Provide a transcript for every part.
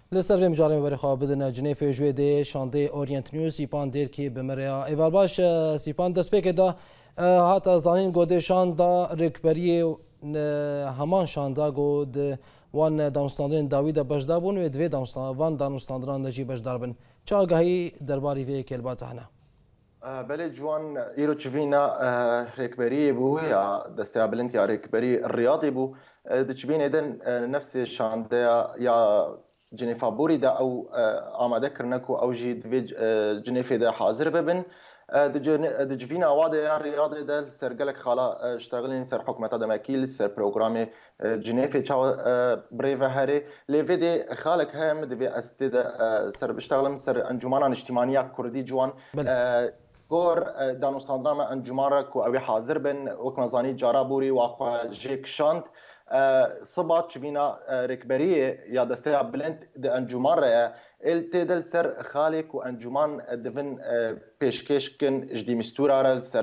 لسر وی مجارم بری خواه بدن جنیف جوی ده شانده اورینت نیوز سیپان دیر کی بمریا ایوال باش سیپان دست پیک دا هاتا زانین گوده شاندا رکبری همان شاندا گود وان دانستاندرین داویدا بجدا بون و دوی وان دانستاندران نجی بجدار بن چه آگاهی درباری وی کلبات هنه بله جوان ایرو چوینا رکبری بو یا دستیابلنت یا رکبری الرياضي بو دچبین ایدن نفس شانده یا جنیفا بوری دا او آماده کرنکو او جی دوی جنیفی دا حاضر ببن دجبین آواده یا ریاضه دا سرگلک خالا اشتغلین سر حکمتا دمکیل سر پروگرام جنیفی چاو بریوه هره لیوی دی خالک هم دوی استی دا سر بشتغلم سر انجمانان اجتماعیه کردی جوان گور دانستاندرام انجمارا کو اوی حاضر بن وکمزانی جارا بوری واخوا جیک شاند صبات چبینا رکبریه یا دسته بلند د انجمان را التدل سر خالق و انجمان دفن پیشکش کن جدی مستورا سر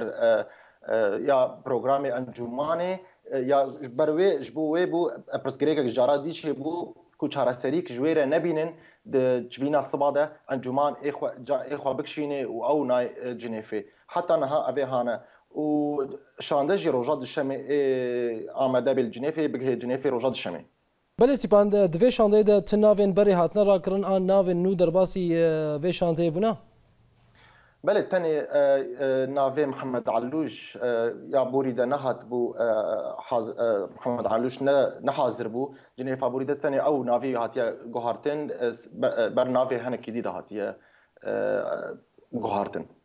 یا پروگرام انجمانه یا بروی جبوه بو پرسگریک جارا دیچه بو کو چاره سریک جویره نبینن د جبینا صباده انجمان اخوا بکشینه و او نای جنیفه حتی نها اوی هانه و شاندجی روجاد الشمي آمده بالجنيفي بقى جنيفي روجاد الشمي بله سیپان دوی شانده ده تناوین بری هاتنا را کرن آن ناوین نو درباسی وی شانده بنا بله تاني نافي محمد علوش يا بوري ده نهات بو محمد علوش نحاضر بو جنيفا بوري ده تاني او نافي هاتيا جوهارتن بر نافي هنك جديد هاتيا جوهارتن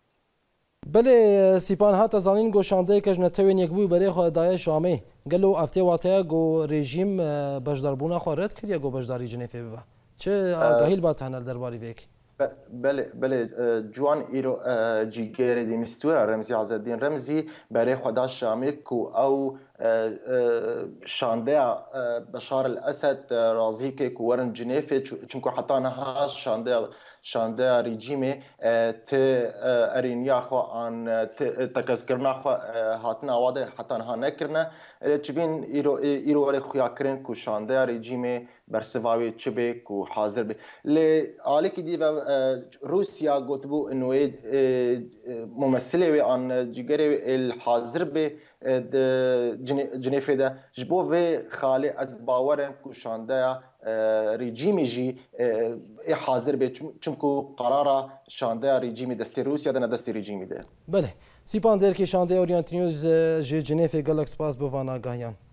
بله سیپان هات زانین گو شانده کج نتوین یک بوی برای خود دای شامی گلو افته واته گو رژیم بجداربونا خورد کرد یا گو بجداری جنیفه ببا چه آگاهیل با تنال درباری ویک بله جوان ایرو جیگر دی مستورا رمزی عزالدین رمزی برای خدا شامی کو او شانده بشار الاسد راضی که ورن جنیفه چونکو حتی نها شانده رژیم ت ارینیا خو آن تکس کرنا خو هاتنا واده حتی نها نکرنه چبین ایرو ولی خویا کرن کو شانده رژیم برسواوی چبه کو حاضر به لی آلی که دیو روسیا گوتبو انوی ممثله آن جگر الحاضر به جنیفه ده جبو و خالی از باورم کو شانده رژیمی جی حاضر به چونکو قراره شانده رژیمی دستی روسیا ده نه دستی رژیمی ده بله سیپان در که شانده اورینت نیوز جنیفه گلکس پاس بوانا گاهیان